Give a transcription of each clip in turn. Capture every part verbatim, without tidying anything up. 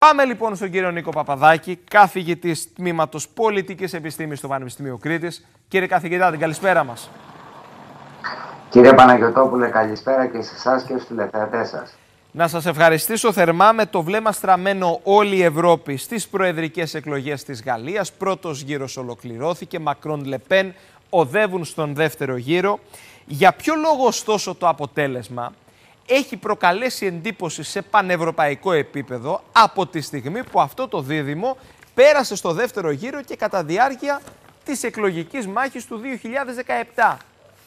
Πάμε λοιπόν στον κύριο Νίκο Παπαδάκη, καθηγητής τμήματος Πολιτικής Επιστήμης στο Πανεπιστήμιο Κρήτης. Κύριε καθηγητά, την καλησπέρα μας. Κύριε Παναγιωτόπουλε, καλησπέρα και σε εσάς και στους τηλεθεατές σας. Να σας ευχαριστήσω θερμά. Με το βλέμμα στραμμένο όλη η Ευρώπη στις προεδρικές εκλογές της Γαλλίας. Πρώτος γύρος ολοκληρώθηκε. Μακρόν Λεπέν οδεύουν στον δεύτερο γύρο. Για ποιο λόγο ωστόσο το αποτέλεσμα έχει προκαλέσει εντύπωση σε πανευρωπαϊκό επίπεδο από τη στιγμή που αυτό το δίδυμο πέρασε στο δεύτερο γύρο και κατά διάρκεια της εκλογικής μάχης του δύο χιλιάδες δεκαεπτά.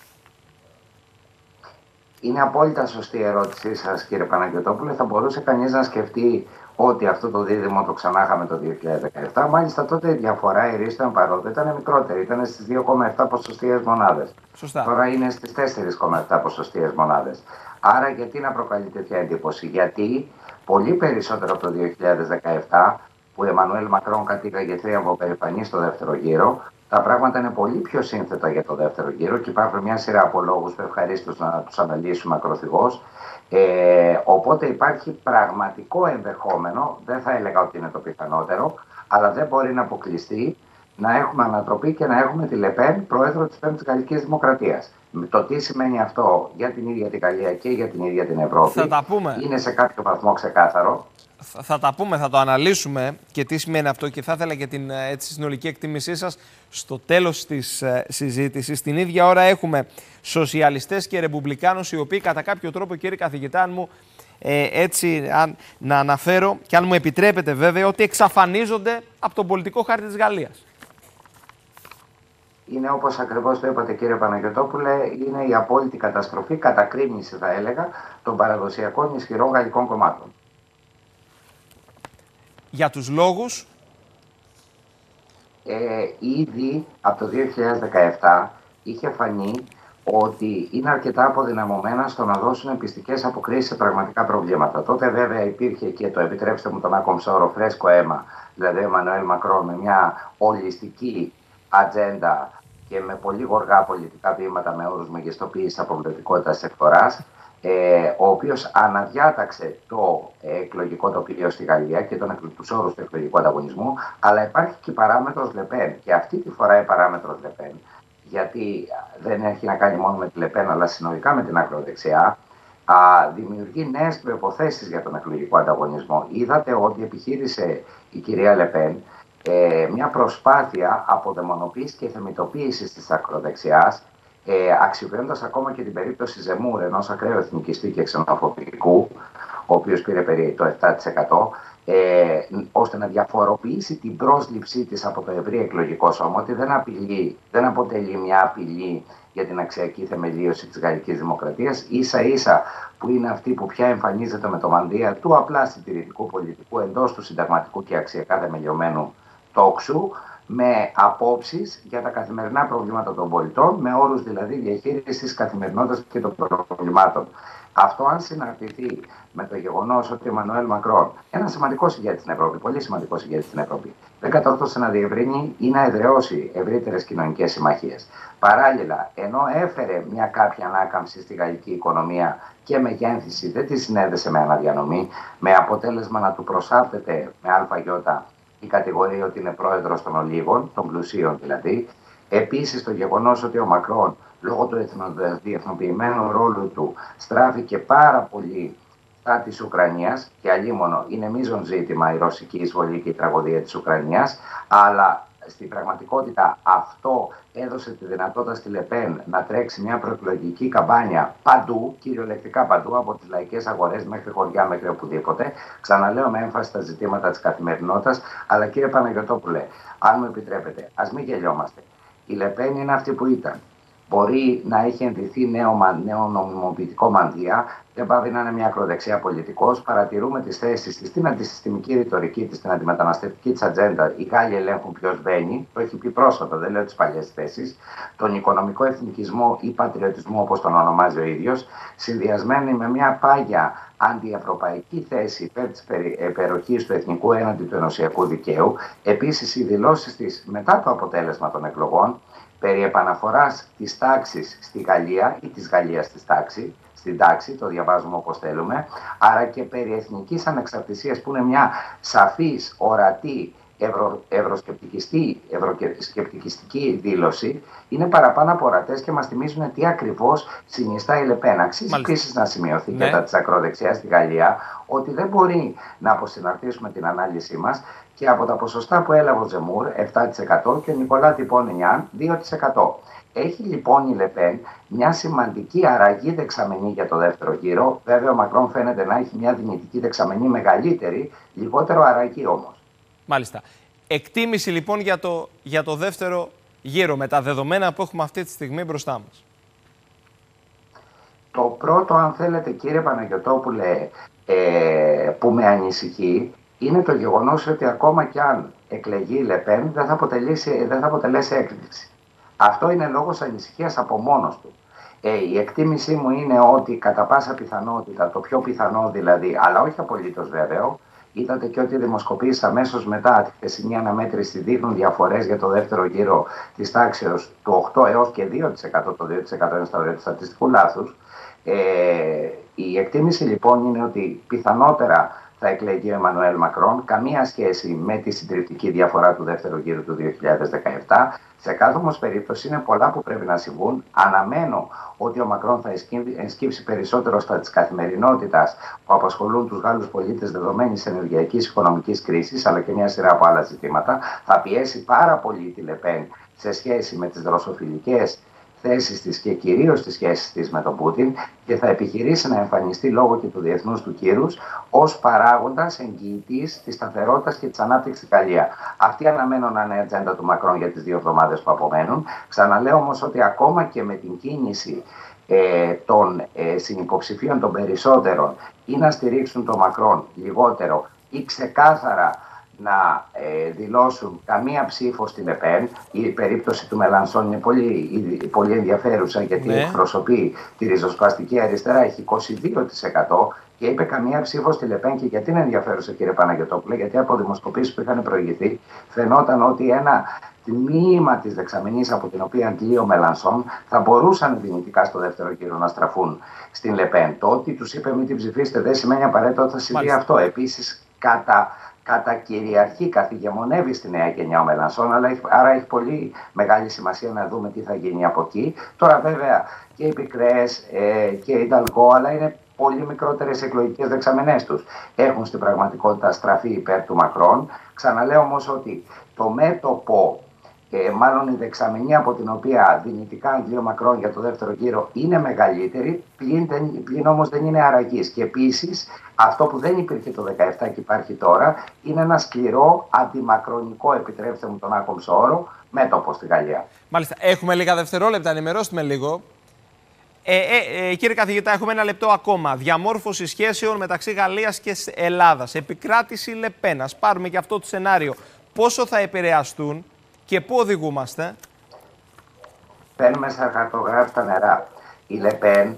Είναι απόλυτα σωστή η ερώτησή σας, κύριε Παναγιωτόπουλε. Θα μπορούσε κανείς να σκεφτεί ότι αυτό το δίδυμο το ξανά είχαμε το δύο χιλιάδες δεκαεπτά. Μάλιστα τότε η διαφορά, η ρίση των παρόντων ήταν μικρότερη. Ήταν στις δύο κόμμα επτά ποσοστιαίες μονάδες. Σωστά. Τώρα είναι στις τέσσερα κόμμα επτά ποσοστιαίες μονάδες. Άρα γιατί να προκαλεί τέτοια εντύπωση? Γιατί πολύ περισσότερο από το δύο χιλιάδες δεκαεπτά, που ο Εμμανουέλ Μακρόν κατήγαγε θρίαμβο περηφανή στο δεύτερο γύρο, τα πράγματα είναι πολύ πιο σύνθετα για το δεύτερο γύρο και υπάρχουν μια σειρά από λόγους που ευχαρίστως να τους αναλύσουμε ακροθυγώς. Ε, οπότε υπάρχει πραγματικό ενδεχόμενο, δεν θα έλεγα ότι είναι το πιθανότερο, αλλά δεν μπορεί να αποκλειστεί να έχουμε ανατροπή και να έχουμε τη Λεπέν πρόεδρο της Πέμπτης Γαλλικής Δημοκρατίας. Το τι σημαίνει αυτό για την ίδια την Γαλλία και για την ίδια την Ευρώπη θα τα πούμε. Είναι σε κάποιο βαθμό ξεκάθαρο. Θα, θα τα πούμε, θα το αναλύσουμε και τι σημαίνει αυτό και θα ήθελα και την έτσι, συνολική εκτίμησή σας στο τέλος της ε, συζήτησης. Την ίδια ώρα έχουμε σοσιαλιστές και ρεπουμπλικάνους οι οποίοι κατά κάποιο τρόπο, κύριε καθηγητά, αν μου ε, έτσι αν, να αναφέρω και αν μου επιτρέπετε βέβαια, ότι εξαφανίζονται από τον πολιτικό χάρτη της Γαλλίας. Είναι όπως ακριβώς το είπατε, κύριε Παναγιωτόπουλε, είναι η απόλυτη καταστροφή, κατακρίνηση θα έλεγα, των παραδοσιακών ισχυρών γαλλικών κομμάτων. Για τους λόγους? Ε, ήδη από το δύο χιλιάδες δεκαεπτά είχε φανεί ότι είναι αρκετά αποδυναμωμένα στο να δώσουν πιστικές αποκρίσεις σε πραγματικά προβλήματα. Τότε βέβαια υπήρχε και το, επιτρέψτε μου τον άκομψο όρο, φρέσκο αίμα, δηλαδή ο Εμμανουέλ Μακρόν με μια ολιστική ατζέντα και με πολύ γοργά πολιτικά βήματα με όρους μεγιστοποίησης αποβλητικότητας της εκφοράς, ε, ο οποίος αναδιάταξε το εκλογικό τοπίο στη Γαλλία και τον, τους όρους του εκλογικού ανταγωνισμού, αλλά υπάρχει και η παράμετρος Λεπέν. Και αυτή τη φορά η παράμετρος Λεπέν, γιατί δεν έχει να κάνει μόνο με τη Λεπέν, αλλά συνολικά με την ακροδεξιά, α, δημιουργεί νέες προϋποθέσεις για τον εκλογικό ανταγωνισμό. Είδατε ότι επιχείρησε η κυρία Λεπέν ε, μια προσπάθεια αποδαιμονοποίησης και θεμιτοποίησης της ακροδεξιάς, ε, αξιοποιώντας ακόμα και την περίπτωση Ζεμούρ, ενός ακραίου εθνικιστή και ξενοφοβικού, ο οποίος πήρε περί το επτά τοις εκατό, ε, ώστε να διαφοροποιήσει την πρόσληψή της από το ευρύ εκλογικό σώμα, ότι δεν, απειλεί, δεν αποτελεί μια απειλή για την αξιακή θεμελίωση της γαλλικής δημοκρατίας, ίσα ίσα που είναι αυτή που πια εμφανίζεται με το μανδύα του απλά συντηρητικού πολιτικού εντός του συνταγματικού και αξιακά θεμελιωμένου τόξου, με απόψεις για τα καθημερινά προβλήματα των πολιτών, με όρους δηλαδή διαχείρισης της καθημερινότητας και των προβλημάτων. Αυτό αν συναρτηθεί με το γεγονός ότι ο Εμμανουέλ Μακρόν, ένα σημαντικό ηγέτης στην Ευρώπη, πολύ σημαντικό ηγέτης στην Ευρώπη, δεν κατόρθωσε να διευρύνει ή να εδραιώσει ευρύτερες κοινωνικές συμμαχίες. Παράλληλα, ενώ έφερε μια κάποια ανάκαμψη στη γαλλική οικονομία και μεγένθηση, δεν τη συνέδεσε με αναδιανομή, με αποτέλεσμα να του προσάπτεται με ΑΙ η κατηγορία ότι είναι πρόεδρος των ολίγων, των πλουσίων δηλαδή. Επίσης το γεγονός ότι ο Μακρόν, λόγω του διεθνοποιημένου ρόλου του, στράφηκε πάρα πολύ στα της Ουκρανίας και αλλήμωνο είναι μείζον ζήτημα η ρωσική εισβολή και η τραγωδία της Ουκρανίας, αλλά στην πραγματικότητα αυτό έδωσε τη δυνατότητα στη Λεπέν να τρέξει μια προεκλογική καμπάνια παντού, κυριολεκτικά παντού, από τις λαϊκές αγορές μέχρι χωριά, μέχρι οπουδήποτε. Ξαναλέω με έμφαση στα ζητήματα της καθημερινότητας, αλλά κύριε Παναγιωτόπουλε, αν μου επιτρέπετε, ας μην γελιόμαστε. Η Λεπέν είναι αυτή που ήταν. Μπορεί να έχει ενδυθεί νέο, νέο νομιμοποιητικό μανδύα, δεν πάβει να είναι μια ακροδεξιά πολιτικός. Παρατηρούμε τις θέσεις της, την αντισυστημική ρητορική της, την αντιμεταναστευτική της ατζέντα. Οι Γάλλοι ελέγχουν ποιος μπαίνει, το έχει πει πρόσφατα, δεν λέω τις παλιές θέσεις. Τον οικονομικό εθνικισμό ή πατριωτισμό, όπως τον ονομάζει ο ίδιος, συνδυασμένη με μια πάγια αντιευρωπαϊκή θέση υπέρ της υπεροχής του εθνικού έναντι του ενωσιακού δικαίου. Επίσης, οι δηλώσεις της μετά το αποτέλεσμα των εκλογών περί επαναφοράς της τάξης στη Γαλλία ή της Γαλλίας στη τάξη, στην τάξη, το διαβάζουμε όπως θέλουμε, άρα και περί εθνικής ανεξαρτησίας, που είναι μια σαφής, ορατή, Ευρω, ευρωσκεπτικιστή, ευρωσκεπτικιστική δήλωση, είναι παραπάνω από ορατές και μας θυμίζουν τι ακριβώς συνιστά η Λεπέν. Αξίζει επίσης να σημειωθεί ναι. κατά της ακροδεξιάς στη Γαλλία ότι δεν μπορεί να αποσυναρτήσουμε την ανάλυση μας και από τα ποσοστά που έλαβε ο Ζεμούρ, επτά τοις εκατό, και ο Νικολά Τιπών-Ενιάν, δύο τοις εκατό. Έχει λοιπόν η Λεπέν μια σημαντική αραγή δεξαμενή για το δεύτερο γύρο. Βέβαια, ο Μακρόν φαίνεται να έχει μια δυνητική δεξαμενή μεγαλύτερη, λιγότερο αραγή όμως. Μάλιστα. Εκτίμηση λοιπόν για το, για το δεύτερο γύρο με τα δεδομένα που έχουμε αυτή τη στιγμή μπροστά μας. Το πρώτο, αν θέλετε, κύριε Παναγιωτόπουλε, ε, που με ανησυχεί, είναι το γεγονός ότι ακόμα κι αν εκλεγεί η Λεπέν δεν θα αποτελέσει, δεν θα αποτελέσει έκπληξη. Αυτό είναι λόγος ανησυχίας από μόνος του. Ε, η εκτίμησή μου είναι ότι κατά πάσα πιθανότητα, το πιο πιθανό δηλαδή, αλλά όχι απολύτως βέβαιο, είδατε και ότι οι δημοσκοπήσεις αμέσως μετά τη χθεσινή αναμέτρηση δείχνουν διαφορές για το δεύτερο γύρο της τάξεως του οκτώ έως και δύο τοις εκατό, το δύο τοις εκατό είναι στα όρια του στατιστικού λάθους. Ε, η εκτίμηση λοιπόν είναι ότι πιθανότερα θα εκλεγεί ο Εμμανουέλ Μακρόν, καμία σχέση με τη συντριπτική διαφορά του δεύτερου γύρου του δύο χιλιάδες δεκαεπτά. Σε κάθε όμως περίπτωση είναι πολλά που πρέπει να συμβούν. Αναμένω ότι ο Μακρόν θα ενσκύψει περισσότερο στα της καθημερινότητας που απασχολούν τους Γάλλους πολίτες δεδομένης ενεργειακής οικονομικής κρίσης, αλλά και μια σειρά από άλλα ζητήματα. Θα πιέσει πάρα πολύ τη Λεπέν σε σχέση με τις ρωσοφιλικές θέσεις της και κυρίως τις σχέσεις της με τον Πούτιν και θα επιχειρήσει να εμφανιστεί λόγω και του διεθνούς του κύρους ως παράγοντας εγγυητής της σταθερότητας και της ανάπτυξης στην Γαλλία. Αυτή αναμένω να είναι η ατζέντα του Μακρόν για τις δύο εβδομάδες που απομένουν. Ξαναλέω όμως ότι ακόμα και με την κίνηση ε, των ε, συνυποψηφίων των περισσότερων ή να στηρίξουν τον Μακρόν λιγότερο ή ξεκάθαρα να ε, δηλώσουν καμία ψήφο στη Λεπέν. Η περίπτωση του Μελανσόν είναι πολύ, πολύ ενδιαφέρουσα, γιατί ναι. εκπροσωπεί τη ριζοσπαστική αριστερά, έχει είκοσι δύο τοις εκατό και είπε καμία ψήφο στη Λεπέν. Και γιατί είναι ενδιαφέρουσα, κύριε Παναγιωτόπουλε? Γιατί από δημοσκοπήσεις που είχαν προηγηθεί φαινόταν ότι ένα τμήμα της δεξαμενής από την οποία αντλεί ο Μελανσόν θα μπορούσαν δυνητικά στο δεύτερο γύρο να στραφούν στην Λεπέν. Το ότι τους είπε μην την ψηφίσετε δεν σημαίνει απαραίτητα ότι θα συμβεί αυτό. Επίσης, κατά Κατά κυριαρχεί, καθηγεμονεύει στη νέα γενιά ο Μελανσόν, αλλά έχει, άρα έχει πολύ μεγάλη σημασία να δούμε τι θα γίνει από εκεί. Τώρα βέβαια και οι Πικρές ε, και οι Νταλγκό, αλλά είναι πολύ μικρότερες εκλογικές δεξαμενές τους, έχουν στην πραγματικότητα στραφεί υπέρ του Μακρόν. Ξαναλέω όμως ότι το μέτωπο, ε, μάλλον η δεξαμενή από την οποία δυνητικά αντλεί ο Μακρόν για το δεύτερο γύρο είναι μεγαλύτερη, πλην, πλην όμως δεν είναι αραγής. Και επίσης αυτό που δεν υπήρχε το δύο χιλιάδες δεκαεπτά και υπάρχει τώρα είναι ένα σκληρό αντιμακρονικό, επιτρέψτε μου τον άκομψο όρο, μέτωπο στη Γαλλία. Μάλιστα. Έχουμε λίγα δευτερόλεπτα, ενημερώστε λίγο. Ε, ε, ε, κύριε καθηγητά, έχουμε ένα λεπτό ακόμα. Διαμόρφωση σχέσεων μεταξύ Γαλλίας και Ελλάδας. Επικράτηση Λεπέν. Ας πάρουμε και αυτό το σενάριο. Πόσο θα επηρεαστούν και πού οδηγούμαστε? Παίρνουμε σαν χαρτογράφητα νερά. Η Λεπέν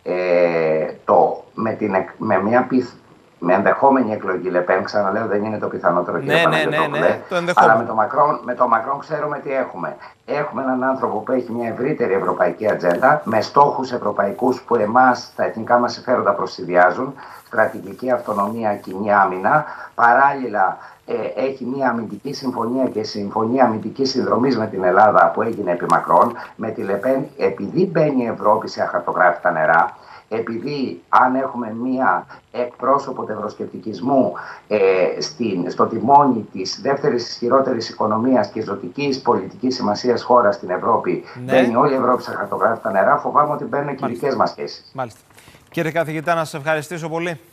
ε, το, με, την, με μια πιθ, με ενδεχόμενη εκλογή Λεπέν, ξαναλέω δεν είναι το πιθανότερο, ναι, κύριε ναι, ναι, ναι, το αλλά με το, Μακρόν, με το Μακρόν ξέρουμε τι έχουμε. Έχουμε έναν άνθρωπο που έχει μια ευρύτερη ευρωπαϊκή ατζέντα, με στόχους ευρωπαϊκούς που εμάς, τα εθνικά μας συμφέροντα προσυδειάζουν, στρατηγική αυτονομία, κοινή άμυνα, παράλληλα ε, έχει μια αμυντική συμφωνία και συμφωνία αμυντικής συνδρομής με την Ελλάδα που έγινε επί Μακρόν. Με τη Λεπέν, επειδή μπαίνει η Ευρώπη σε αχαρτογράφητα νερά, επειδή αν έχουμε μία εκπρόσωπο του ευρωσκεπτικισμού ε, στην, στο τιμόνι της δεύτερης ισχυρότερης οικονομίας και ζωτικής πολιτικής σημασίας χώρας στην Ευρώπη, ναι. μπαίνει όλη η Ευρώπη σε χαρτογράφητα νερά, φοβάμαι ότι μπαίνουν και οι δικές μας σχέσεις. Μάλιστα. Κύριε καθηγητά, να σας ευχαριστήσω πολύ.